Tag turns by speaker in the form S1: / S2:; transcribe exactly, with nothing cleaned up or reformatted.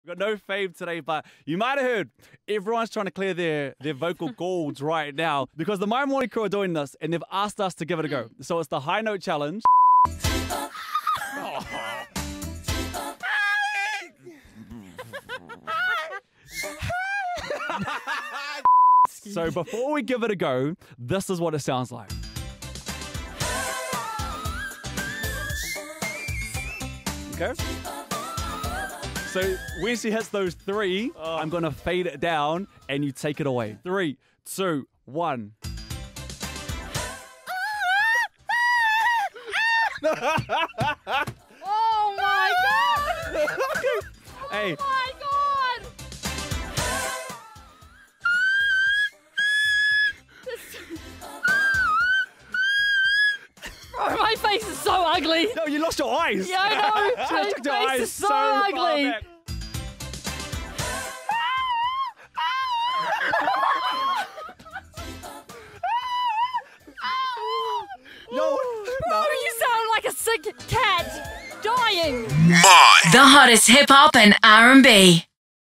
S1: We've got no fame today, but you might have heard everyone's trying to clear their, their vocal golds right now because the My Morning Crew are doing this and they've asked us to give it a go. So it's the high note challenge. So before we give it a go, this is what it sounds like. Okay? So when she hits those three, oh. I'm going to fade it down and you take it away. Three, two, one.
S2: Oh my God!
S1: Hey.
S2: Oh my God! Bro, my face is so ugly.
S1: No, you lost your eyes.
S2: Yeah, I know. My
S1: took your
S2: face
S1: eyes
S2: is so,
S1: so
S2: ugly.
S1: back. No,
S2: Bro, you sound like a sick cat dying.
S3: My. The hottest hip hop and R and B.